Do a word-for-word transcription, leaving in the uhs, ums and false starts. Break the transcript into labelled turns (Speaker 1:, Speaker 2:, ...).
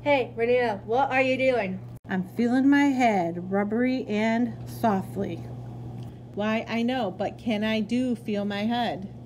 Speaker 1: Hey, Rowena, what are you doing?
Speaker 2: I'm feeling my head, rubbery and softly.
Speaker 3: Why, I know, but can I do feel my head?